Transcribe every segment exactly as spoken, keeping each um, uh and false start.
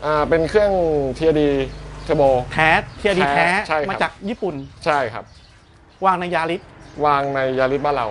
อ่าเป็นเครื่อง ที อาร์ ดี เทอร์โบแท้ที อาร์ ดี แท้มาจากญี่ปุ่นใช่ครับวางในยาริสวางในยาริสบ้านเรา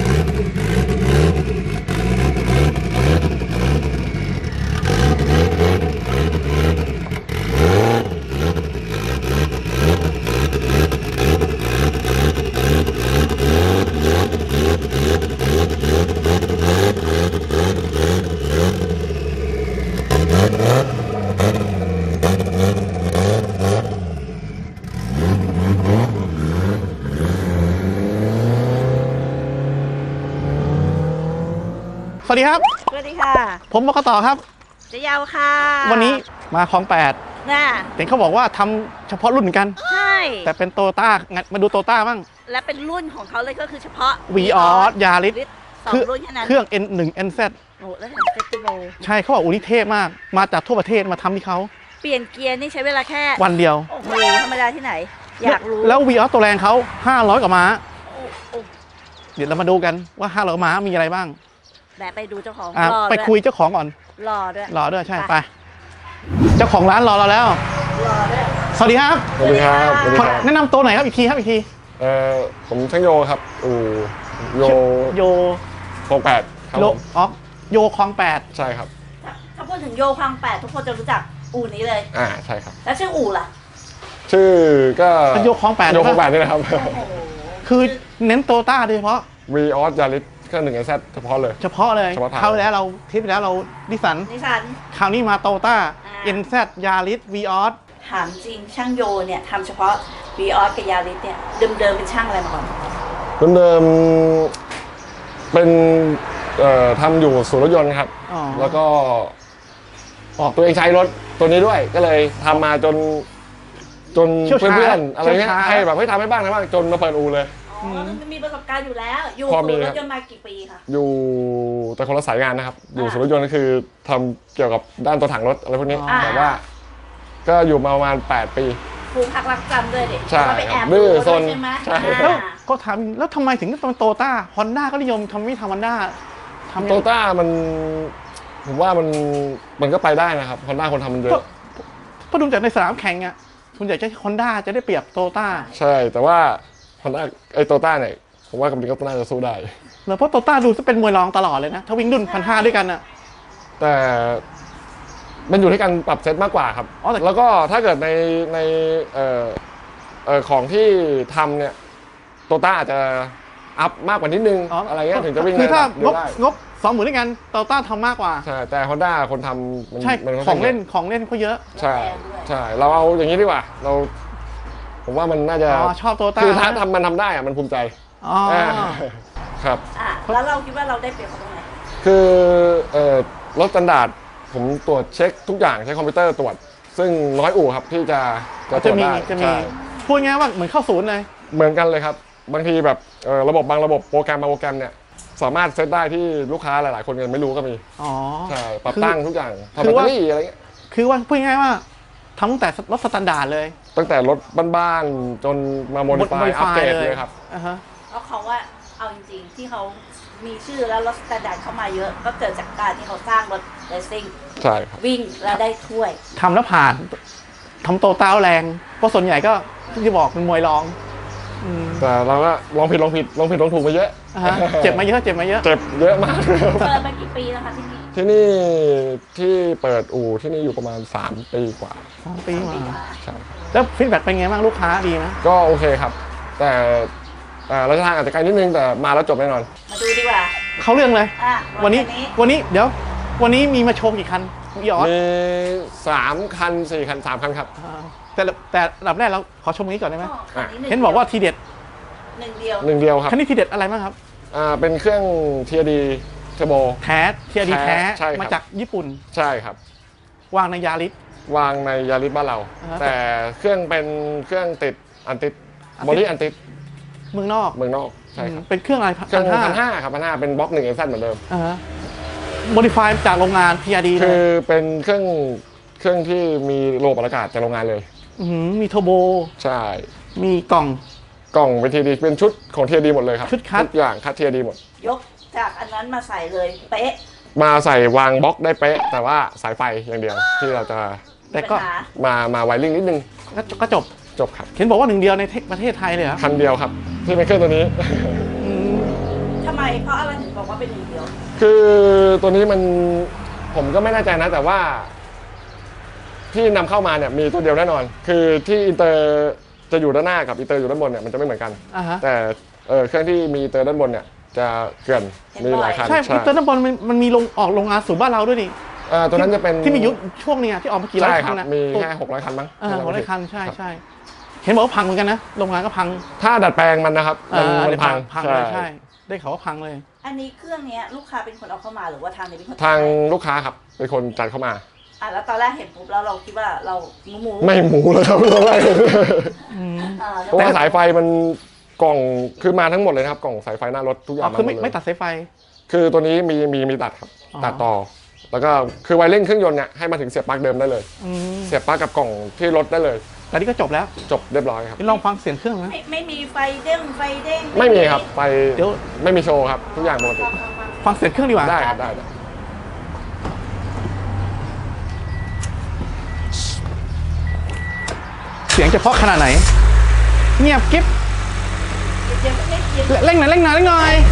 สวัสดีครับสวัสดีค่ะผมมกต่อครับจะยาวค่ะวันนี้มาคลองแปดน่ะเห็นเขาบอกว่าทำเฉพาะรุ่นกันใช่แต่เป็นโตต้ามาดูโตต้าบ้างและเป็นรุ่นของเขาเลยก็คือเฉพาะวีออสยาริสสองรุ่นแค่นั้นเครื่อง เอ็น หนึ่ง เอ็น แซดโอ้แล้วเห็นเฟสติวัลใช่เขาบอกอุ้ยเทพมากมาจากทั่วประเทศมาทำที่เขาเปลี่ยนเกียร์นี่ใช้เวลาแค่วันเดียวโอ้โหธรรมดาที่ไหนอยากรู้แล้ววีออสตัวแรงเขาห้าร้อยกว่าม้าเดี๋ยวเรามาดูกันว่าห้าร้อยม้ามีอะไรบ้างแบบไปดูเจ้าของรอไปคุยเจ้าของก่อนรอด้วยรอด้วยใช่ไปเจ้าของร้านรอเราแล้วรอด้วยสวัสดีครับสวัสดีครับแนะนำตัวหน่อยครับอีกทีครับอีกทีเอ่อผมช่างโยครับอูโยโยคลองแปดครับผมอ๋อโยคลองแปดใช่ครับถ้าพูดถึงโยคลองแปดทุกคนจะรู้จักอู่นี้เลยอ่าใช่ครับแล้วชื่ออู่ล่ะชื่อก็โยคลองแปดโยคลองแปดนี่นะครับคือเน้นโตต้าโดยเฉพาะวีออสยาริสเครื่องหนึ่ง เอ็น แซด เฉพาะเลยเฉพาะเลยคราวแล้วเราทิปแล้วเรานิสสันนิสสันคราวนี้มาโตต้า เอ็น แซด ยาริสวีออสถามจริงช่างโยเนี่ยทำเฉพาะวีออสกับยาริสเนี่ยเดิมๆเป็นช่างอะไรมาก่อนเดิมๆเป็นเอ่อทำอยู่ศูนย์รถยนต์ครับแล้วก็ออกตัวเองใช้รถตัวนี้ด้วยก็เลยทำมาจนจนเพื่อนๆอะไรเงี้ยให้แบบให้ทำให้บ้างนะบ้างจนมาเปิดอูเลยอ๋อมีประสบการณ์อยู่แล้วอยู่ศูนย์รถยนต์มากี่ปีคะอยู่แต่คนละสายงานนะครับอยู่ศูนย์รถยนต์ก็คือทำเกี่ยวกับด้านตัวถังรถอะไรพวกนี้แต่ว่าก็อยู่มาประมาณแปดปีภูมิพักรักจำด้วยดิใช่ดื้อซนใช่แล้วก็ทำแล้วทำไมถึงต้องโตต้าฮอนด้าก็นิยมทำไม่ทำฮอนด้าทำโตต้ามันผมว่ามันมันก็ไปได้นะครับฮอนด้าคนทำมันเยอะเพราะดูจากในสนามแข่งอ่ะคุณอยากจะฮอนด้าจะได้เปรียบโตต้าใช่แต่ว่าฮอนด้าไอโตต้าเนี่ยผมว่ากับลิงก็น่าจะสู้ได้แล้วเพราะโตต้าดูจะเป็นมวยรองตลอดเลยนะถ้าวิ่งดุนพันห้าด้วยกันอ่ะแต่มันอยู่ที่การปรับเซตมากกว่าครับแล้วก็ถ้าเกิดในในเอ่อเอ่อของที่ทำเนี่ยโตต้าอาจจะอัพมากกว่านิดนึงอะไรเงี้ยถึงจะวิ่งคือถ้างบงบสองหมื่นด้วยกันโตต้าทำมากกว่าใช่แต่ฮอนด้าคนทำใช่ของเล่นของเล่นเขาเยอะใช่ใช่เราเอาอย่างนี้ดีกว่าเราผมว่ามันน่าจะชอบโตต้าคือถ้าทำมันทำได้อะมันภูมิใจอ๋อครับแล้วเราคิดว่าเราได้เปรียบเขาตรงไหนคือเอ่อรถสแตนดาร์ดผมตรวจเช็คทุกอย่างใช้คอมพิวเตอร์ตรวจซึ่งน้อยอู่ครับที่จะจะตรวจได้จะมีพูดง่ายว่าเหมือนเข้าศูนย์เลยเหมือนกันเลยครับบางทีแบบระบบบางระบบโปรแกรมบางโปรแกรมเนี่ยสามารถเซตได้ที่ลูกค้าหลายๆคนยังไม่รู้ก็มีอ๋อใช่ปรับตั้งทุกอย่างทำแบตเตอรี่อะไรเงี้ยคือว่าพูดง่ายว่าทำตั้งแต่รถสแตนดาร์ดเลยตั้งแต่รถบ้านๆจนมาโมดิฟายอัปเกรดเลยครับเพราะเขาว่าเอาจริงๆที่เขามีชื่อแล้วรถสแตนดาร์ดเข้ามาเยอะก็เกิดจากการที่เขาสร้างรถเรซซิ่งใช่ครับวิ่งแล้วได้ถ้วยทำแล้วผ่านทำโตต้าแรงเพราะส่วนใหญ่ก็ที่บอกเป็นมวยรองแต่เราก็ลองผิดลองผิดลองผิดลองถูกมาเยอะเจ็บมาเยอะเจ็บมาเยอะเจ็บเยอะมากเปิดมากี่ปีแล้วคะที่นี่ที่นี่ที่เปิดอู่ที่นี่อยู่ประมาณสามปีกว่าสามปีมาใช่แล้วฟีดแบ็กเป็นไงบ้างลูกค้าดีไหมก็โอเคครับแต่ระยะทางอาจจะไกลนิดนึงแต่มาแล้วจบแน่นอนมาดูดีกว่าเขาเรื่องเลยวันนี้วันนี้เดี๋ยววันนี้มีมาโชว์กี่คันมีสามคันสี่คันสามคันครับแต่แต่ลำดับแรกเราขอชมนี้ก่อนได้ไหมเห็นบอกว่าทีเด็ดหนึ่งเดียวหนึ่งเดียวครับคันนี้ทีเด็ดอะไรบ้างครับอ่าเป็นเครื่อง ที อาร์ ดี เทอร์โบแท้ ที อาร์ ดี แท้มาจากญี่ปุ่นใช่ครับวางในยาริสวางในยาริสบ้านเราแต่เครื่องเป็นเครื่องติดอันติดบอดี้อันติดเมืองนอกเมืองนอกใช่ครับเป็นเครื่องอะไรเครื่องพันห้าครับพันห้าเป็นบล็อกหนึ่งเอ็นซันเหมือนเดิมโมดิฟายจากโรงงาน ที อาร์ ดีคือเป็นเครื่องเครื่องที่มีโลกอากาศจากโรงงานเลยมีเทอร์โบใช่มีกล่องกล่องเป็น ที อาร์ ดี เป็นชุดของ ที อาร์ ดี หมดเลยครับชุดคัดทุกอย่างคัด ที อาร์ ดี หมดยกจากอันนั้นมาใส่เลยเป๊ะมาใส่วางบล็อกได้เป๊ะแต่ว่าสายไฟอย่างเดียวที่เราจะแต่ก็มามาไวริ่งนิดนึงก็ก็จบจบครับเห็นบอกว่าหนึ่งเดียวในประเทศไทยเลยเหรอคันเดียวครับที่เป็นเครื่องตัวนี้อืมทำไมเพราะอะไรถึงบอกว่าเป็นหนึ่งเดียวคือตัวนี้มันผมก็ไม่แน่ใจนะแต่ว่า ที่นำเข้ามาเนี่ยมีตัวเดียวแน่นอน คือที่อินเตอร์จะอยู่ด้านหน้ากับอินเตอร์อยู่ด้านบนเนี่ยมันจะไม่เหมือนกันอ่าฮะแต่เออเครื่องที่มีอินเตอร์ด้านบนเนี่ยจะเกลื่อนมีหลายคันใช่ตอนนั้นบอลมันมันมีลงออกโรงงานสู่บ้านเราด้วยนี่เออตัวนั้นจะเป็นที่มียุคช่วงเนี้ยที่ออกมากี่ร้อยใช่คคัรันบนะมีแค่หกร้อยคันมั้งอ่าหกร้อยคันใช่ใช่เห็นบอกว่าพังเหมือนกันนะโรงงานก็พังถ้าดัดแปลงมันนะครับอ่ามันมันเดี๋ยวพัพังงพังเลยใช่ ได้ข่าวว่าพังเลยอันนี้เครื่องเนี้ยลูกค้าเป็นคนเอาเข้ามาหรือว่าทางนี้เป็นคนทางลูกค้าครับเป็นคนจัดเข้ามาอ่ะแล้วตอนแรกเห็นปุ๊บแล้วเราคิดว่าเราหมูหมูไม่หมูแล้วครับตอนแรกอ่าเพราะว่าสายไฟมันกล่องคือมาทั้งหมดเลยนะครับกล่องสายไฟหน้ารถทุกอย่าอ๋งอมาคือหมไม่ดเลยไม่ตัดสายไฟคือตัวนี้มีมีมีตัดครับอ๋อตัดต่อ แล้วก็คือไวริ่งเครื่องยนต์เนี่ยให้มาถึงเสียบปลั๊กเดิมได้เลยอืมเสียบปลั๊กกับกล่องที่รถได้เลยแต่นี่ก็จบแล้วจบเรียบร้อยครับนี่ลองฟังเสียงเครื่องนะไม่ไม่มีไฟเด้งไฟเด้งไม่มีครับไฟเดี๋ยวไม่มีโชว์ครับทุกอย่างปกติฟังเสียงเครื่องดีกว่าได้ครับได้ได้เสียงจะเพราะขนาดไหน เงียบกิ๊บเดี๋ยวไม่เดี๋ยวเร่งหน่อยเร่งหน่อยเร่งหน่อย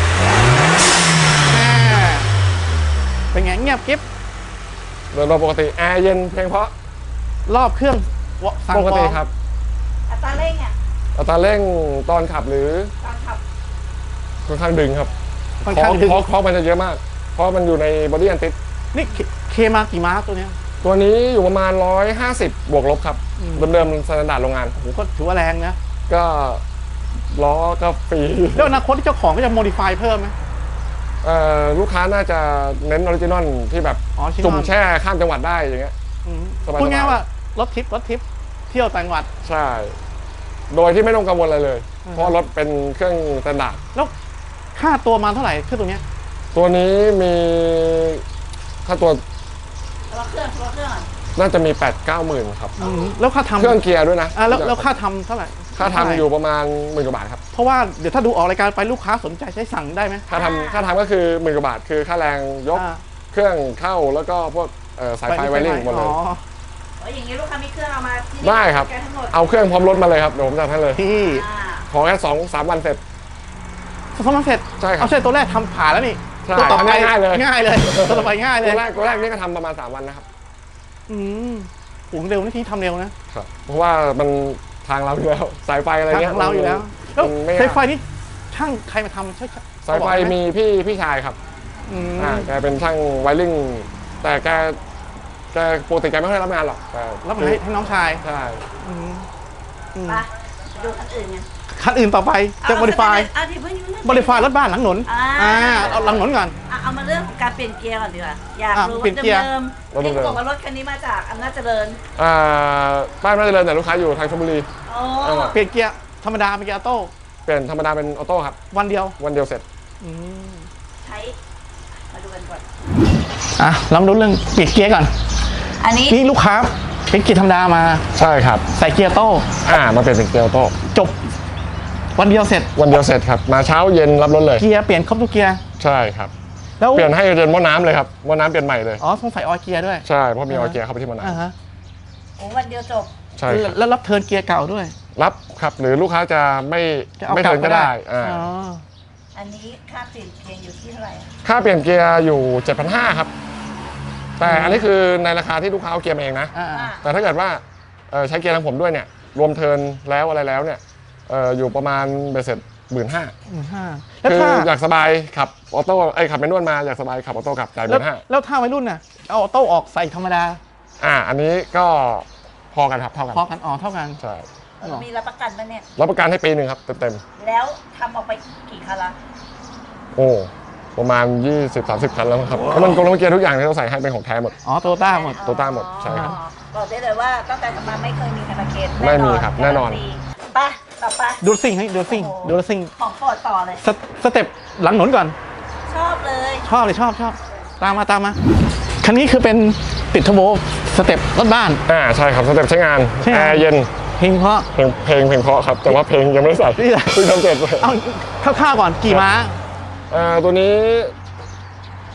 อ่าเป็นไงเงียบกิ๊บโดยรวมปกติแอร์เย็นเพียงเพราะรอบเครื่องวะสั่งปกติฟองครับอัตราเร่งอ่ะอัตราเร่งตอนขับหรือตอนขับค่อนข้างดึงครับค่อนข้างดึงเพราะเพราะมันจะเยอะมาก เพราะมันอยู่ในบอดี้อันติดนี่เคเคมากี่ม้าตัวเนี้ยตัวนี้อยู่ประมาณหนึ่งร้อยห้าสิบบวกลบครับอืมเดิมๆสแตนดาร์ดโรงงานโอ้โหก็ถือว่าแรงนะก็ล้อก็ฟรีแล้วอนาคตที่เจ้าของก็จะโมดิฟายเพิ่มไหมเอ่อลูกค้าน่าจะเน้นออริจินอลที่แบบอ๋อชิ้นจุ่มนอนแช่ข้ามจังหวัดได้อย่างเงี้ยอืมสบายๆพูดง่ายๆว่ารถทริปรถทริปเที่ยวต่างจังหวัดใช่ โดยที่ไม่ต้องกังวลอะไรเลยอืมเพราะรถเป็นเครื่องสแตนดาร์ดแล้วค่าตัวมาเท่าไหร่เครื่องตัวเนี้ยตัวนี้มีค่าตัวตัวเครื่องตัวเครื่องอ่ะน่าจะมี แปดเก้าหมื่นครับอืมแล้วค่าทำเครื่องเกียร์ด้วยนะอ่าแล้วแล้วค่าทำเท่าไหร่ค่าทำอยู่ประมาณหมื่นกว่าบาทครับเพราะว่าเดี๋ยวถ้าดูออกรายการไปลูกค้าสนใจใช้สั่งได้ไหมค่าทำค่าทำก็คือหมื่นกว่าบาท คือค่าแรงยกอ่าเครื่องเข้าแล้วก็พวกเอ่อสายไฟไวริ่งหมดเลยอ๋อโอ้ยอย่างนี้ลูกค้ามีเครื่องเอามาที่นี่ได้ครับแกทั้งหมดเอาเครื่องพร้อมรถมาเลยครับเดี๋ยวผมจัดให้เลยที่อ่าขอแค่สองสามวันเสร็จสมมติเสร็จใช่ครับเอาใช่ตัวแรกทำผ่านแล้วนี่ใช่ตัวต่อไปอันนี้ง่ายเลยง่ายเลยตัวต่อไปง่ายเลตัยวแรกตัวแรกนี่ก็ทำประมาณสามวันนะครับอืมโอ้โหเร็วนะที่ทำเร็วนะครับเพราะว่ามันทางเราอยู่แล้ว สายไฟอะไรทางเงี้ยของเราอยู่แล้วแล้วมันไม่สายไฟนี่ช่างใครมาทำช่างสายไฟมีพี่พี่ชายครับอืมอ่าแกเป็นช่างไวริ่งแต่แกแกปกติแกไม่ค่อยรับงานหรอกแต่แล้วมาให้ให้น้องชายใช่อืมอืมไปดูคันอื่นกันคันอื่นต่อไปจะโมดิฟายอ่ะที่เพิ่งอยู่นั่นโมดิฟายรถบ้านหลังหนนอ่าอ่าเอาหลังหนนก่อนอ่ะเอามาเรื่องของการเปลี่ยนเกียร์ก่อนดีกว่าอยากอ่ะรู้เปลี่ยนเกียร์เดิมๆที่บอกว่ารถคันนี้มาจากอำนาจเจริญอ่าบ้านน่าจะเริญแต่ลูกค้าอยู่ทางชลบุรีโอ้อ่าเปลี่ยนเกียร์ธรรมดาเป็นเกียร์ออโต้เปลี่ยนธรรมดาเป็นออโต้ครับวันเดียววันเดียวเสร็จอืมใช้มาดูกันก่อนอ่ะเรามาดูเรื่องเปลี่ยนเกียร์ก่อนอันนี้นี่ลูกค้าเป็นเกียร์ธรรมดามาใช่ครับใส่เกียร์ออโต้อ่ามาเปลี่ยนเป็นเกียร์ออโต้จบวันเดียวเสร็จวันเดียวเสร็จครับมาเช้าเย็นรับรถเลยเกียร์เปลี่ยนครบทุกเกียร์ใช่ครับแล้วเปลี่ยนให้เดินหม้อน้ำเลยครับหม้อน้ำเปลี่ยนใหม่เลยอ๋อต้องใส่ออยล์เกียร์ด้วยใช่เพราะมีออยล์เกียร์เข้าไปที่หม้อน้อ่าฮะโอ้วันเดียวจบำใช่ครับแล้วรับเทิร์นเกียร์เก่าด้วยรับครับหรือลูกค้าจะไม่จะเอาไม่กลับเทิร์นก็ได้อ่าอ๋ออันนี้ค่าเปลี่ยนเกียร์อยู่ที่เท่าไหร่อะค่าเปลี่ยนเกียร์อยู่ เจ็ดพันห้าร้อย ครับ แต่อันนี้คือในราคาที่ลูกค้าเอาเกียร์มาเองนะอ่าอ่ะแต่ถ้าเกิดว่าเอ่อใช้เกียร์ทางผมด้วยเนี่ยรวมเทิร์นแล้วอะไรแล้วเนี่ยเอ่ออยู่ประมาณเบสเสร็จหมื่นห้าหมื่นห้าแล้วคือถ้าอยากสบายขับออโต้ไอ้ยขับแมนนวลมาอยากสบายขับออโต้ขับจ่ายหแล้วมื่นห้าแล้วถ้าวัยรุ่นน่ะเอาออโต้ออกใส่ธรรมดาอ่าอันนี้ก็พอกันครับเท่ากันพอกันอ๋อเท่ากันใช่หรอมีรับประกันปะเนี่ยรับประกันให้ปีหนึ่งครับเต็มแล้วทำออกไปกี่คันละๆโอ้ประมาณ ยี่สิบสามสิบ คันแล้วมั้งครับเพราะมันกลมเกียร์ทุกอย่างที่เราใส่ให้เป็นของแท้หมดอ๋อโตต้าหมดโตต้าหมดใช่ครับอ๋อบอกได้เลยว่าตั้งแต่ทำมาไม่เคยมีใครมาเกณฑ์ไม่มีครับแน่นอนไปต่อไปดูซิ่งให้ดูซิ่งโอ้โหดูซิ่งของโปรดต่อเลยสสเต็ปหลังหนนก่อนชอบเลยชอบเลยชอบชอบตามมาตามมาคันนี้คือเป็นติดเทอร์โบสเต็ปรถบ้านอ่าใช่ครับสเต็ปใช้งานใช่แอร์เย็นเพลงเพราะเพลงเพลงเพลงเพราะครับแต่ว่าเพลงยังไม่ได้ใส่นี่แหละเพิ่งทำเสร็จเอาคร่าวๆก่อนกี่ม้าเอ่อตัวนี้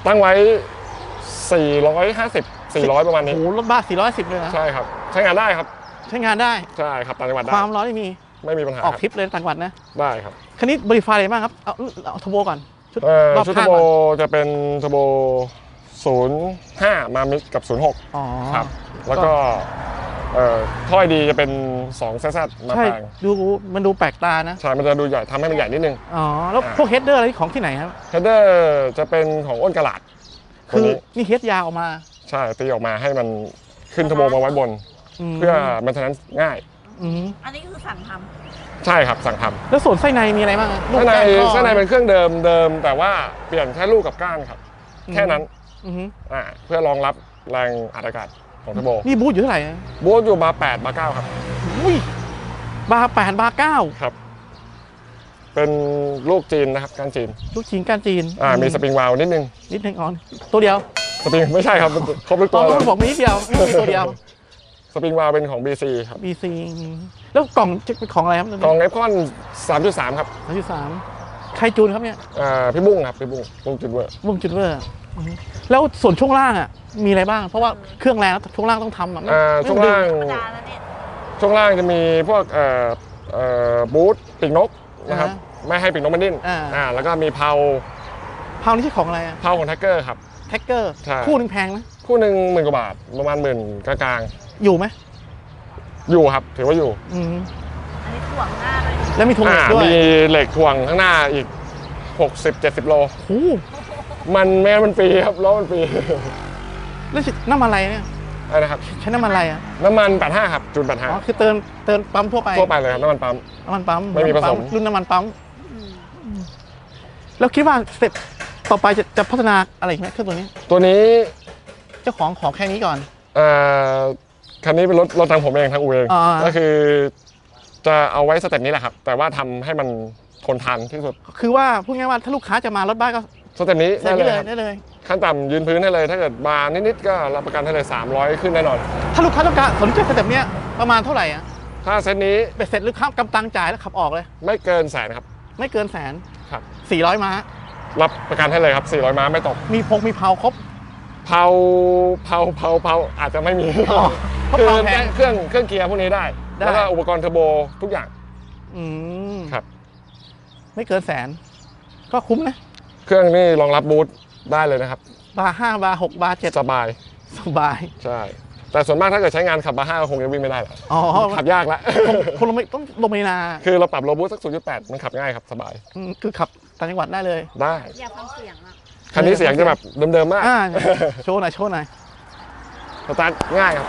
ตั้งไว้สี่ร้อยห้าสิบ สี่ร้อยประมาณนี้โอ้โหรถบ้าสี่ร้อยสิบเลยนะใช่ครับใช้งานได้ครับใช้งานได้ใช่ครับต่างจังหวัดได้ความร้อนไม่มีไม่มีปัญหาออกทริปเลยต่างจังหวัดนะได้ครับคันนี้บริฟายอะไรบ้างครับเอาเอาทโบก่อนชุดเอ่อรอบชุดเทข้าอง ร์โบก่อนจะเป็นเทอร์โบศูนย์ห้ามามิกกับศูนย์หกอ๋อครับแล้วก็เอ่อถ้อยดีจะเป็นสองแซดมาใช่แปลงดูมันดูแปลกตานะใช่มันจะดูใหญ่ทำให้มันใหญ่นิดนึงอ๋อแล้วอ่าพวกเฮดเดอร์อะไรของที่ไหนครับเฮดเดอร์จะเป็นของอ้นกระหลาดตัวคือนี้นี่เฮดยาวออกมาใช่ตีออกมาให้มันขึ้นเทอร์โบมาไว้บนมเพื่อมันฉะนั้นง่ายอืมอันนี้คือสั่งทใช่ครับสั่งทำแล้วส่วนไส้ในมีอะไรบ้างอะลูกข้างในก้านข้อข้างในเป็นเครื่องเดิมเดิมแต่ว่าเปลี่ยนแค่ลูกกับก้านครับ แค่นั้นอือฮึอ่าเพื่อรองรับแรงอัดอากาศของเทอร์โบนี่บูทอยู่เท่าไหร่อะบูทอยู่บาร์แปดบาร์เก้าครับอุ้ยบาร์แปดบาร์เก้าครับ เป็นลูกจีนนะครับก้านจีนลูกจีนก้านจีนอ่ามีสปริงวาล์วนิดนึงนิดนึงอ๋อตัวเดียวสปริงไม่ใช่ครับครบทุกตตัอวน เลต้ยนบอกมีนิดเดียวไม่มีตัวเดียวสปริงวาล์วเป็นของ บี ซี ครับบีซีแล้วกล่องจะเป็นของอะไรครับกล่องเอฟคอน สามจุดสาม ครับสามจุดสามใครจูนครับเนี่ยอ่าพี่บุ้งครับพี่บุ้งบุ้งจุดเวอร์วงจุดเวอร์อือฮึแล้วส่วนช่วงล่างอ่ะมีอะไรบ้าง เพราะว่าเครื่องแรงช่วงล่างต้องทำอ่ะไม่อ่าไม่ช่วงดึล่างำธรรมดาแล้วเนี่ยช่วงล่างจะมีพวกเอ่อเอ่อบูทปีกนกนะครับไม่ให้ปีกนกมันดิ้นอ่าอ่าแล้วก็มีเพาเพานี่ใช่ของอะไรอ่ะเพาของแท็กเกอร์ครับแท็กเกอร์ใช่คู่หนึงแพงไหมคู่หนึ่งหมื่นกว่าบาทประมาณหมื่นกลางอยู่ไหมๆอยู่ครับถือว่าอยู่อืมอันนี้ถ่วงหน้าเลยแล้วมีถุงเหล็อ่ากด้วยมีเหล็กถ่วงข้างหน้าอีก หกสิบเจ็ดสิบ โลโอ้มันแม่มันฟรีครับล้อมันฟรีแล้วน้ำมันอะไรเนี่ยอะไรนะครับใช้น้ำมันอะไรอ่ะน้ำมันแปดห้าครับจุดแปดห้าอ๋อคือเติมเติมปั๊มทั่วไปทั่วไปเลยครับน้ำมันปั๊มน้ำมันปั๊มไม่มีผสมรุ่นน้ำมันปั๊มอืมแล้วคิดว่าสเต็ปต่อไปจะจะพัฒนาอะไรอีกไหมเครื่องตัวนี้ตัวนี้เจ้าของของแค่นี้ก่อนเอ่อคันนี้เป็นรถรถทางผมเองทางอูเองอ่าก็คือจะเอาไว้สเต็ปนี้แหละครับ แต่ว่าทำให้มันทนทานที่สุดคือว่าพูดง่ายๆว่าถ้าลูกค้าจะมารถบ้านก็สเต็ปนี้ใส่ได้ได้เลยเลยครับได้เลยขั้นต่ำยืนพื้นให้เลย ถ้าเกิดบาร์นิดๆก็รับประกันให้เลยสามร้อยขึ้นแน่นอนถ้าลูกค้าต้องการสนใจสเต็ปเนี้ยประมาณเท่าไหร่อ่ะถ้าเซตนี้เบ็ดเสร็จลูกค้ากำตังจ่ายแล้วขับออกเลยไม่เกินแสนครับไม่เกินแสนครับสี่ร้อยม้ารับประกันให้เลยครับสี่ร้อยม้าไม่ตกมีพงมีเพาครบเผาเผาเผาเผาอาจจะไม่มีอ๋อเพราะคือเผาแพงเครื่องเครื่องเกียร์พวกนี้ได้ได้แล้วก็อุปกรณ์เทอร์โบทุกอย่างอืมครับไม่เกินแสน ก็คุ้มนะเครื่องนี่รองรับบูทได้เลยนะครับบาร์ห้าบาร์หกบาร์เจ็ดสบายสบายใช่ แต่ส่วนมากถ้าเกิดใช้งานขับบาร์ห้าก็คงจะวิ่งไม่ได้หรอกอ๋อขับยากละคงคงลงไม่ต้องลงไม่นาคือเราปรับโลบูทสัก ศูนย์จุดแปด มันขับง่ายครับ สบายอืมคือขับต่างจังหวัดได้เลยได้อยากฟังเสียงอ่ะคันนี้เสียงจะแบบเดิมๆมากอ่าโชว์หน่อยโชว์หน่อยสตาร์ทง่ายครับ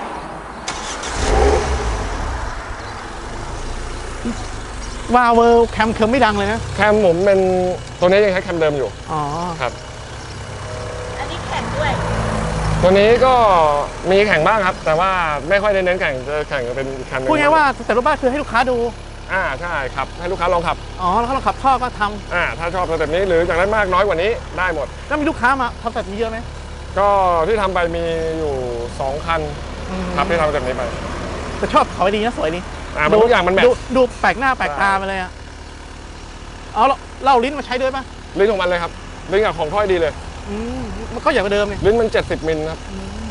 วาเวลแคมเคิร์มไม่ดังเลยนะแคมผมเป็นตัวนี้ยังใช้แคมเดิมอยู่อ๋อครับอันนี้แข่งด้วยตัวนี้ก็มีแข่งบ้างครับ แต่ว่าไม่ค่อยได้เน้นแข่งจะแข่งเป็นอีกคันหนึงพูดง่ายๆว่าแต่รถบ้านคือให้ลูกค้าดูอ่าใช่ครับ ให้ลูกค้าลองขับอ๋อ แล้วเขาเราขับท่อก็ทำอ่าถ้าชอบสเต็ปนี้หรืออยากได้มากน้อยกว่านี้ได้หมดแล้วมีลูกค้ามาทำแบบนี้เยอะไหมก็ที่ทำไปมีอยู่สองคันอืมครับที่ทำแบบนี้ไปแต่ชอบเขาดีนะสวยดีอ่ามันทุกอย่างมันแมทดูดูแปลกหน้าแปลกตาไปเลยอ่ะเอาเราเล่าลิ้นมาใช้ด้วยป่ะลิ้นของมันเลยครับลิ้นกับของถ้อยดีเลยอืมมันก็อย่างเดิมเนี่ยลิ้นมันเจ็ดสิบมิลครับ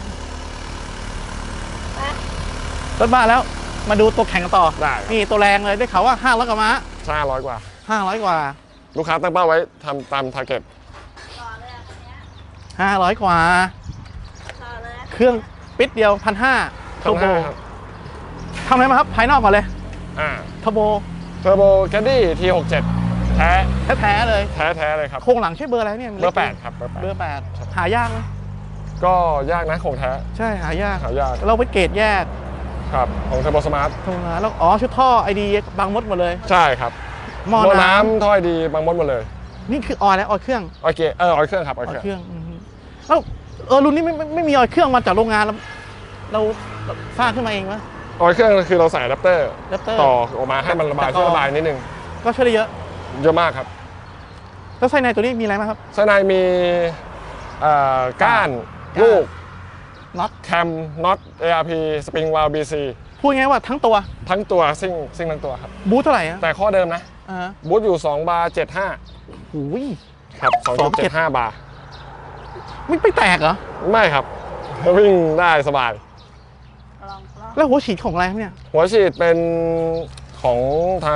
รถบ้านแล้วมาดูตัวแข่งกันต่อได้ครับนี่ตัวแรงเลยได้ข่าวว่าห้าร้อยกว่าม้าห้าร้อยกว่าห้าร้อยกว่าลูกค้าตั้งเป้าไว้ทำตามทาร์เก็ตต่อเลยอ่ะคันเนี้ยห้าร้อยกว่าต่อเลยอ่ะเครื่องปิดเดียวพันห้าเทอทั้งร์โบห้าครับทำอะไรมาครับ ภายนอกก่อนเลยอ่าเทอร์โบเทอร์โบแคดดี้ ที หกสิบเจ็ด แท้แท้ๆเลยแท้แท้เลยครับโครงหลังใช่เบอร์อะไรเนี่ยเบอร์แปดครับเบอร์แปดเบอร์แปดหายากไหมก็ยากนะของแท้ใช่หายากหายากเราไปเกรดแยกครับของเทอร์โบสมาร์ทโทรมาแล้วอ๋อชุดท่อไอดีบางมดหมดเลยใช่ครับหม้อหม้อน้น้ำถ้อยดีบางมดหมดเลยำนี่คือออยแล้วออยเครื่องโอเคเออออยเครื่องครับอออยอยเครื่องเครื่องอือฮึแล้วเออรุ่นนี้ไม่ไม่ไม่มีออยเครื่องมาจากโรงงานเราเราสร้างขึ้นมาเองวะออยเครื่องคือเราใส่อะแดปเตอร์แรปเตอร์ต่อออกมาให้มันระบายแต่ก็ช่วยระบายนิดนึงก็ช่วยได้เยอะเยอะมากครับแล้วไส้ในตัวนี้มีอะไรบ้างครับไส้ในมีเอ่อก้านก้านลูกน็อตแคมน็อต เอ อาร์ พี สปริงวาล์ว บี ซีพูดง่ายๆว่าทั้งตัวทั้งตัวซิ่งซิ่งทั้งตัวครับบูทเท่าไหร่อะแต่ข้อเดิมนะอ่าบูทอยู่สองบาร์เจ็ดสิบห้าหูยครับสองจุดเจ็ดห้าบาร์ไม่ไม่แตกเหรอไม่ครับวิ่งได้สบายลองลองแล้วหัวฉีดของอะไรครับเนี่ยหัวฉีดเป็นของทาง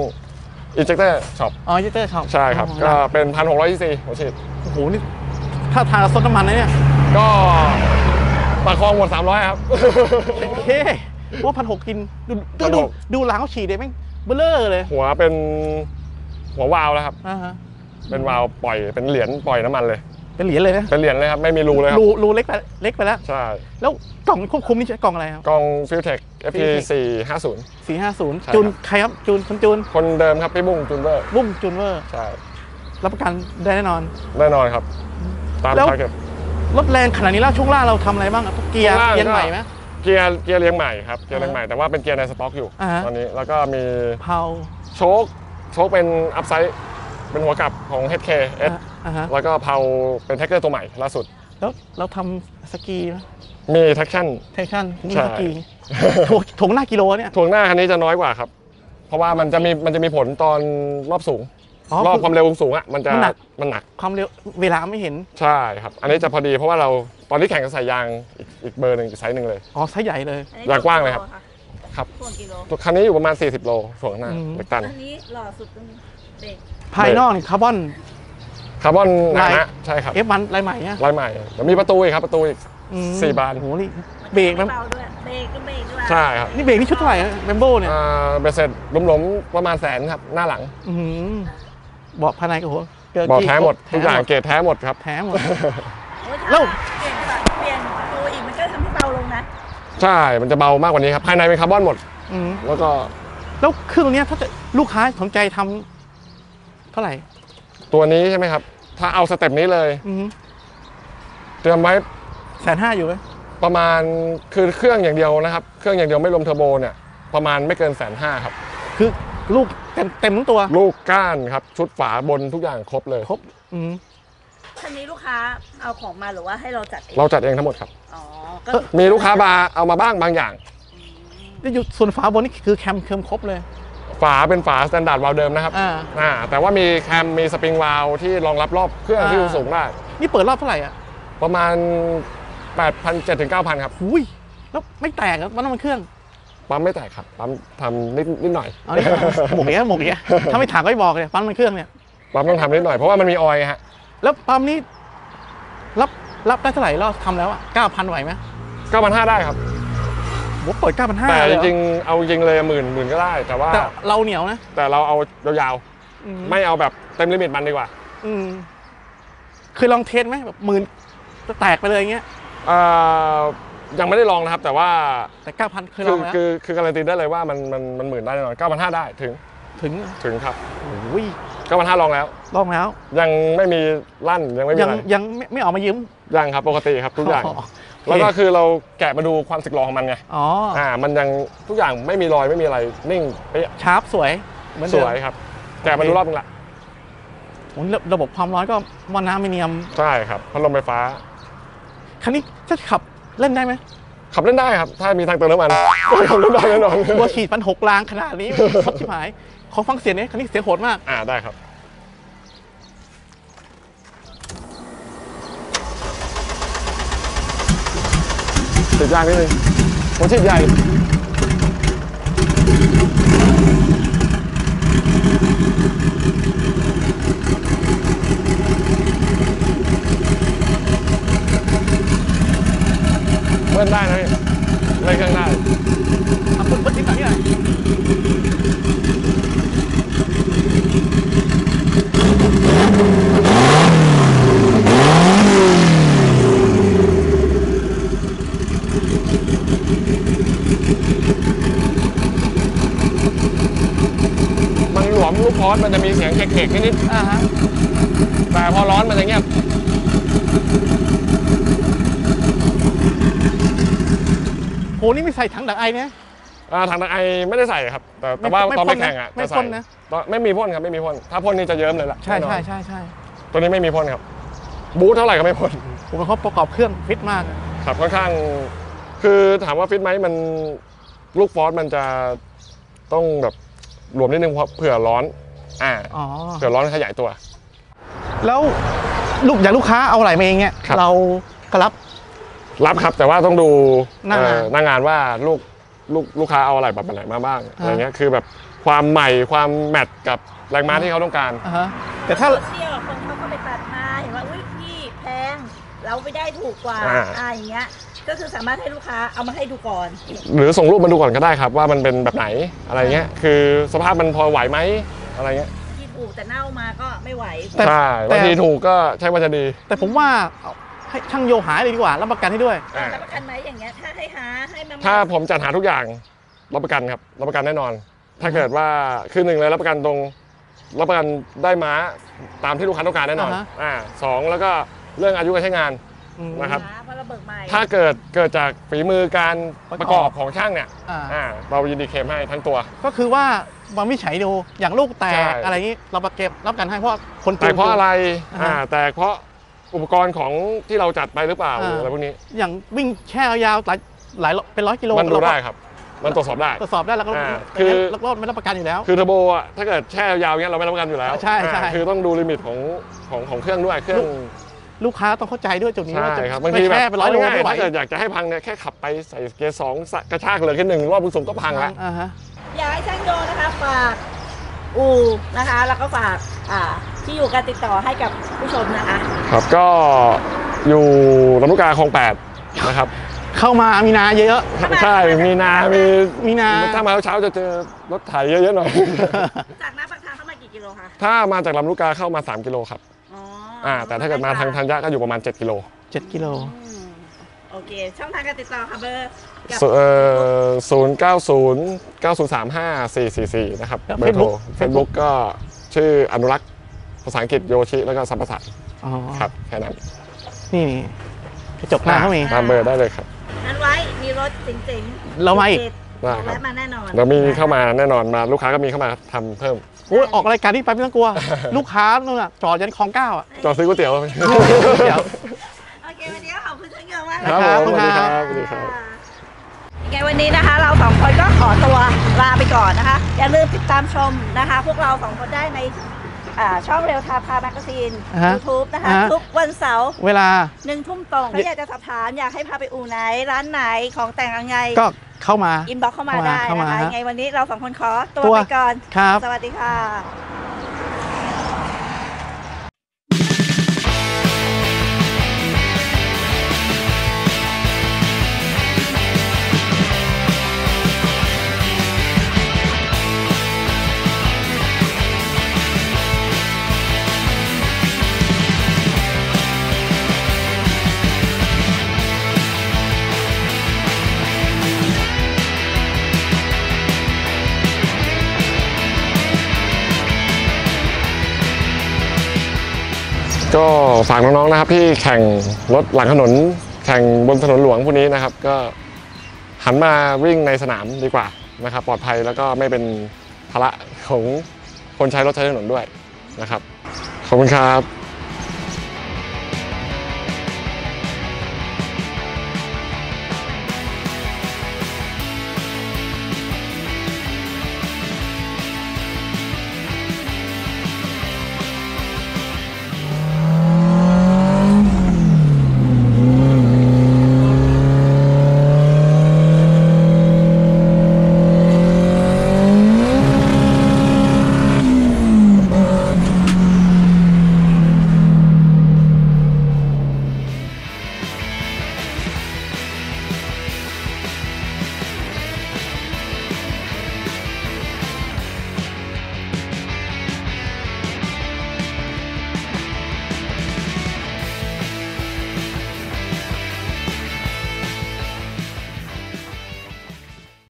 Injector Shop อ๋อเยเตอร์ช็อปใช่ครับ ก็เป็นพันหกร้อยซีซีหัวฉีดโอ้โหนี่ถ้าทางกับซดน้ำมันนะเนี่ยก็ประคองหมดสามร้อยครับโอเคว่าพันหกกินดูดูพันดูหกดูหลังเขาฉีดเลยแม่งเบลอเลยหัวเป็นหัววาล์วแล้วครับอ่าฮะเป็นวาล์วปล่อยเป็นเหรียญปล่อยน้ำมันเลยเป็นเหรียญเลยนะเป็นเหรียญเลยครับไม่มีรูเลยครับรูรูเล็กไปเล็กไปแล้วใช่แล้วกล่องควบคุมนี่ใช้กล่องอะไรครับกล้อง Filtek เอฟ พี สี่ห้าศูนย์สี่ห้าศูนย์ใช่จูนครับใครครับจูนคนจูนคนเดิมครับพี่บุ้งจูนเวอร์บุ้มจูนเวอร์ใช่รับประกันได้แน่นอนแน่นอนครับ ตามแล้วทาร์เก็ตรถแรงขนาดนี้แล้วช่วงล่างเราทำอะไรบ้างครับเกียร์ช่วงล่างเกียร์ก็ใหม่ไหมเกียร์เกียร์เลี้ยงใหม่ครับเกียร์เลี้ยงใหม่แต่ว่าเป็นเกียร์ในสต็อกอยู่อ่าฮะตอนนี้แล้วก็มีเพาโชคโชคเป็นอัพไซด์เป็นหัวกลับของ เอช เค เอสอ่าฮะแล้วก็เพาเป็นแท็กเกอร์ตัวใหม่ล่าสุดแล้วเราทำสกีไหมมีแท็กชั่นเทคชั่นนี่ใช่สกีถ่วงถ่วงหน้ากิโลเนี่ยถ่วงหน้าคันนี้จะน้อยกว่าครับ เพราะว่ามันจะมีมันจะมีผลตอนรอบสูงอ๋อรอบความเร็วสูงอ่ะมันจะมันหนักมันหนักความเร็วเวลาไม่เห็นใช่ครับ อันนี้จะพอดีเพราะว่าเราตอนที่แข่งกันใส่ยางอีกอีกเบอร์หนึ่งอีกไซส์หนึ่งเลยอ๋อไซส์ใหญ่เลยอันนี้อยากกว้างเลยครับกิโะครับส่วนกิโลตัวคันนี้อยู่ประมาณ สี่สิบ โลถ่วงหน้าอืมเล็กตันอันนี้หล่อสุดตรงเบรกภายนอกเนี่ยคาร์บอนคาร์บอนหนาลายนะใช่ครับเอฟวันลายใหม่เนี่ยลายใหม่เดี๋ยวมีประตูอีกครับประตูอีกอืมสี่บานโอ้โหนี่เบรกมันเบาด้วยเบรกก็เบรกด้วยใช่ครับนี่เบรกนี่ชุดเท่าไหร่แบมโบเนี่ยอ่าเบสเสร็จหลมๆประมาณแสนครับหน้าหลังอืมเบอกภายในก็โหเกินบอกกี่แท้หมดทุกอย่างแท้เกรดแท้หมดครับแท้หมดโอ้ยแล้ถ้าว เปลี่ยนแบบเปลี่ยนตัวอีกมันก็ทำให้เบาลงนะใช่มันจะเบามากกว่านี้ครับภายในเป็นคาร์บอนหมดอืมแล้วก็แล้วเครื่องเนี้ยถ้าจะลูกค้าสนใจทำเท่าไหร่ตัวนี้ใช่ไหมครับถ้าเอาสเต็ปนี้เลยอืมเตรียมไว้แสนห้าอยู่ไหมประมาณคือเครื่องอย่างเดียวนะครับเครื่องอย่างเดียวไม่รวมเทอร์โบเนี่ยประมาณไม่เกินแสนห้าครับคือลูกเต็มเต็มทั้งตัวลูกก้านครับชุดฝาบนทุกอย่างครบเลยครบอืมคันนี้ลูกค้าเอาของมาหรือว่าให้เราจัดเองเราจัดเองทั้งหมดครับอ๋อก็มีลูกค้าบาร์เอามาบ้างบางอย่างนี่อยู่ส่วนฝาบนนี่คือแคมเคิมครบเลยฝาเป็นฝาสแตนดาร์ดวาล์วเดิมนะครับอ่าอ่าแต่ว่ามีแคมมีสปริงวาล์วที่รองรับรอบเครื่องที่อ่าสูงได้นี่เปิดรอบเท่าไหร่อ่ะประมาณ แปดพันเจ็ดถึงเก้าพัน ครับหุยแล้วไม่แตกอะมันน้ำมันเครื่องปั๊มไม่แตกครับปั๊มทำนิดนิดหน่อยเอาดิหมกเงี้ยหมกเงี้ยถ้าไม่ถามก็ไม่บอกเลยปั๊มน้ำมันเครื่องเนี่ยปั๊มต้องทำนิดหน่อยเพราะว่ามันมีออยล์ฮะแล้วปั๊มนี้รับรับได้เท่าไหร่เราทำแล้วอ่ะเก้าพันไหวไหมเก้าพันห้าได้ครับโหเปิดเก้าพันห้าแต่เลจยเหอริงๆเอาจริงเลยหมื่นหมื่นก็ได้ แต่ว่าแต่เราเหนียวนะแต่เราเอายาวอืมๆไม่เอาแบบเต็มลิมิตมันดีกว่าอืมเคยลองเทสไหมแบบหมื่นจะแตกไปเลยอย่างเงี้ยเอ่อยังไม่ได้ลองนะครับ แต่ว่าแต่เก้าพันเคยลคือองแล้วคือคือการันตีได้เลยว่ามันมันมันหมื่นได้แน่นอนเก้าพันห้าได้ถึงถึงถึงครับโอ้ยเก้าพันห้าลองแล้วลองแล้วยังไม่มีลั่นยังไม่มียังอะไรยังไม่ไม่ออกมายืมยังครับปกติครับทุกอย่างโเคแล้วก็คือเราแกะมาดูความสึกหรอของมันไงอ๋ออ่ามันยังทุกอย่างไม่มีรอยไม่มีอะไรนิ่งเป๊ะชาร์ปสวยเหมือนสเดิมวยครับแกะมาดูรอบนึงละโอ้ยระระบบความร้อนก็มอน้ำมิเนียมใช่ครับพัดลมไฟฟ้าคันนี้จะขับเล่นได้ไหมขับเล่นได้ครับ ถ้ามีทางเติมน้ำมันขับเล่นได้แน่นอนวัวฉีดพันหกลางขนาดนี้ ชอบชิบหาย ขอฟังเสียงนี้คันนี้เสียงโหดมากอ่าได้ครับติดยางนิดนึงหัวฉีดใหญ่เบิ้ลได้นะพี่เล่นเครื่องได้อ่ะเปิดเปิดนิดหน่อยนี่หน่อยมันหลวมลูกพอสมันจะมีเสียงเค็กๆนิดอ่าฮะๆแต่พอร้อนมันจะเงียบโห นี่ไม่ใส่ถังดักไอเนี่ยอ่าถังดักไอไม่ได้ใส่ครับ แต่แต่ว่าไม่ตอนพ่ไปนนะแข่งอ่ะไม่จะพ่ใส่นนะตอนไม่มีพ่นครับไม่มีพ่นถ้าพ่นนี่จะเยิ้มเลยล่ะใช่แน่นอนใช่ใช่ใช่ตัวนี้ไม่มีพ่นครับบูทเท่าไหร่ก็ไม่พ่นผมเป็นเขาประกอบเครื่องฟิตมากครับค่อนข้าง คือถามว่าฟิตไหมมันลูกฟอสมันจะต้องแบบหลวมนิดนึงเพราะเผื่อร้อนอ่าอ๋อเผื่อร้อนขยายตัวแล้วลูกอย่างลูกค้าเอาอะไรมาเองเนี่ยเราก็รับรับครับแต่ว่าต้องดูหน้างานหน้างานว่าลูกลูกลูกค้าเอาอะไรแบบไหนมาบ้างอะไรเงี้ยคือแบบความใหม่ความแมทกับแรงม้าที่เขาต้องการแต่ถ้าเที่ยวคนเขาก็ไปตัดมาเห็นว่าอุ้ยพี่แพงเราไปได้ถูกกว่าอ่าอย่างเงี้ยก็คือสามารถให้ลูกค้าเอามาให้ดูก่อนหรือส่งรูปมาดูก่อนก็ได้ครับว่ามันเป็นแบบไหนอะไรเงี้ยคือสภาพมันพอไหวไหมอะไรเงี้ยที่ถูกแต่เน่ามาก็ไม่ไหวใช่บางทีถูกก็ใช่ว่าจะดีแต่ผมว่าให้ช่างโยหาเลยดีกว่ารับประกันให้ด้วยรับประกันไหมอย่างเงี้ยถ้าให้หาให้มาถ้าผมจัดหาทุกอย่างรับประกันครับรับประกันแน่นอนถ้าเกิดว่าคือหนึ่งเลยรับประกันตรงรับประกันได้ม้าตามที่ลูกค้าต้องการแน่นอนอ่าสองแล้วก็เรื่องอายุการใช้งานนะครับถ้าเกิดเกิดจากฝีมือการประกอบของช่างเนี่ยอ่าเรายินดีเคลมให้ทั้งตัวก็คือว่าบางวิจัยดูอย่างลูกแตกอะไรนี้เราประเก็บรับกันให้เพราะคนแต่เพราะอะไรอ่าแต่เพราะอุปกรณ์ของที่เราจัดไปหรือเปล่าอะไรพวกนี้อย่างวิ่งแช่ยาวหลายหลายเป็นร้อยกิโลมันดูได้ครับมันตรวจสอบได้ตรวจสอบได้แล้วก็คือรถไม่รับประกันอยู่แล้วคือเทอร์โบอ่ะถ้าเกิดแช่ยาวเงี้ยเราไม่รับประกันอยู่แล้วใช่ใช่คือต้องดูลิมิตของของของเครื่องด้วยเครื่องลูกค้าต้องเข้าใจด้วยจุดนี้ว่าจะบางทีแบบเป็นร้อยโลไม่ไหวถ้าเกิดอยากจะให้พังเนี่ยแค่ขับไปใส่เกียร์สองกระชากเลยแค่หนึ่งรอบผสมก็พังแล้วอยากให้ช่างโยนะคะฝากอูนะคะแล้วก็ฝากอ่าที่อยู่การติดต่อให้กับผู้ชมนะคะครับก็อยู่ลำลูกกาคลองแปดนะครับเข้ามามีนาเยอะใช่มีนามีมีนาถ้ามาเช้าจะเจอรถไถเยอะๆหน่อยจากหน้าปากทางเข้ามากี่กิโลคะถ้ามาจากลำลูกกาเข้ามาสามกิโลครับอ่าแต่ถ้าเกิดมาทางธัญญะก็อยู่ประมาณเจ็ดกิโลเจ็ดกิโลโอเคช่องทางการติดต่อค่ะเบอร์ศูนย์เก้าศูนย์เก้าศูนย์สามห้าสี่สี่สี่นะครับเบอร์โทรเฟซบุ๊กก็ชื่ออนุรักษ์ภาษาอังกฤษโยชิแล้วก็สัมปสัตว์ครับแค่นั้นนี่กระจกหน้าเขามีตามเบอร์ได้เลยครับนั้นไว้มีรถจริงๆเราไม่ได้ครับมาแน่นอนเรามีเข้ามาแน่นอนมาลูกค้าก็มีเข้ามาทำเพิ่มโอ้ออกรายการนี้ไปไม่ต้องกลัวลูกค้านู่นน่ะจอดยันคลองเก้าอ่ะจอดซื้อก๋วยเตี๋ยวโอเควันนี้ขอบคุณช่างโยมากครับสวัสดีครับสวัสดีครับยังไงวันนี้นะคะเราสองคนก็ขอตัวลาไปก่อนนะคะอย่าลืมติดตามชมนะคะพวกเราสองคนได้ในช่องเร็วทาพาแมกกาซีน ยูทูบ นะคะทุกวันเสาร์เวลาหนึ่งทุ่มตรงถ้าอยากจะสอบถามอยากให้พาไปอู่ไหนร้านไหนของแต่งยังไงก็เข้ามาอินบ็อกเข้ามาได้นะคะยังไงวันนี้เราสองคนขอตัวไปก่อนครับสวัสดีค่ะก็ฝากน้องๆนะครับที่แข่งรถหลังถนนแข่งบนถนนหลวงพวกนี้นะครับก็หันมาวิ่งในสนามดีกว่านะครับปลอดภัยแล้วก็ไม่เป็นภาระของคนใช้รถใช้ถนนด้วยนะครับขอบคุณครับ